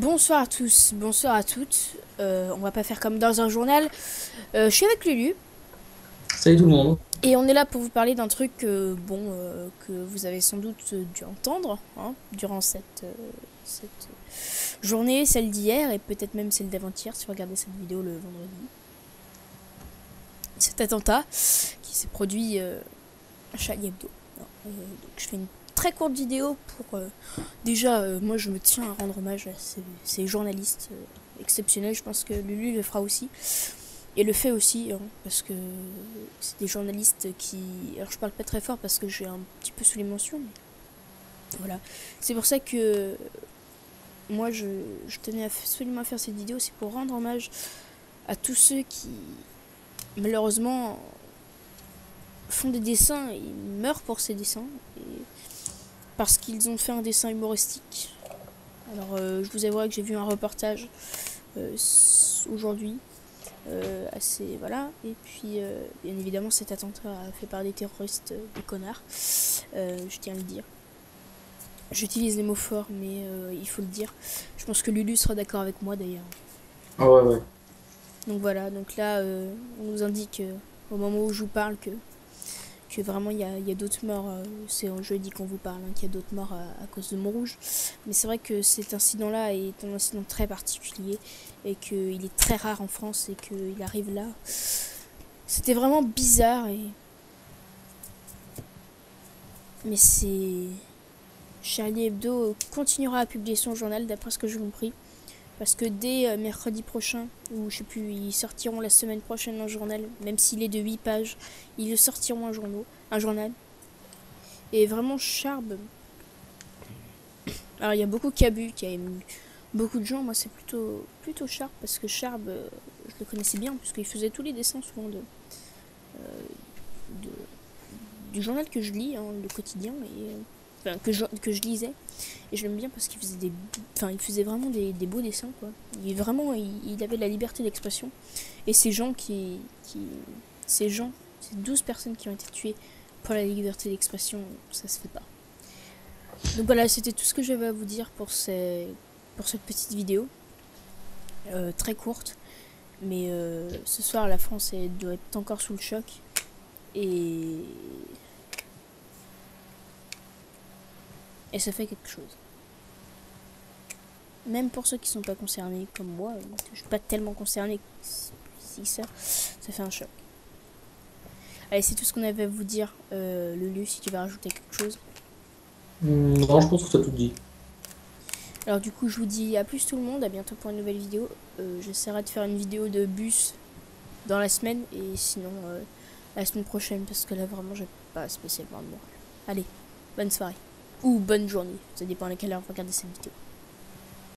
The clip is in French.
Bonsoir à tous, bonsoir à toutes. On va pas faire comme dans un journal. Je suis avec Lulu Salut tout le monde. et on est là pour vous parler d'un truc que vous avez sans doute dû entendre hein, durant cette journée, celle d'hier et peut-être même celle d'avant-hier si vous regardez cette vidéo le vendredi. Cet attentat qui s'est produit à Charlie Hebdo. Donc je fais une très courte vidéo pour moi je me tiens à rendre hommage à ces journalistes exceptionnels. Je pense que Lulu le fera aussi et le fait aussi hein, parce que c'est des journalistes qui, alors je parle pas très fort parce que j'ai un petit peu sous l'émotion, mais voilà, c'est pour ça que moi je tenais absolument à faire cette vidéo. C'est pour rendre hommage à tous ceux qui malheureusement font des dessins et meurent pour ces dessins et parce qu'ils ont fait un dessin humoristique. Alors je vous avouerai que j'ai vu un reportage aujourd'hui assez voilà, et puis bien évidemment cet attentat fait par des terroristes, des connards, je tiens à le dire. J'utilise les mots forts mais il faut le dire. Je pense que Lulu sera d'accord avec moi d'ailleurs. Ah ouais, ouais. Donc voilà, donc là on nous indique au moment où je vous parle que vraiment il y a d'autres morts. C'est jeudi qu'on vous parle, hein, qu'il y a d'autres morts à cause de Montrouge. Mais c'est vrai que cet incident-là est un incident très particulier et qu'il est très rare en France et qu'il arrive là. C'était vraiment bizarre mais c'est... Charlie Hebdo continuera à publier son journal d'après ce que j'ai compris. Parce que dès mercredi prochain, ou je sais plus, ils sortiront la semaine prochaine un journal, même s'il est de 8 pages, ils le sortiront un journal. Et vraiment Charb. Alors il y a beaucoup qui abusent, qui a ému beaucoup de gens. Moi c'est plutôt Charb parce que Charb, je le connaissais bien puisqu'il faisait tous les dessins souvent de du journal que je lis, hein, le quotidien, et enfin, que je lisais. Et je l'aime bien parce qu'il faisait il faisait vraiment des beaux dessins quoi. Il avait la liberté d'expression. Et ces 12 personnes qui ont été tuées pour la liberté d'expression, ça se fait pas. Donc voilà, c'était tout ce que j'avais à vous dire pour cette petite vidéo. Très courte. Mais ce soir, la France doit être encore sous le choc. Et... et ça fait quelque chose. Même pour ceux qui sont pas concernés, comme moi, je suis pas tellement concernée si ça fait un choc. Allez, c'est tout ce qu'on avait à vous dire. Lulu, si tu vas rajouter quelque chose. Non, je pense que t'as tout dit. Alors du coup, je vous dis à plus tout le monde, à bientôt pour une nouvelle vidéo. J'essaierai de faire une vidéo de bus dans la semaine, et sinon la semaine prochaine, parce que là vraiment j'ai pas spécialement de moral. Allez, bonne soirée. Ou bonne journée, ça dépend à quelle heure vous regardez cette vidéo.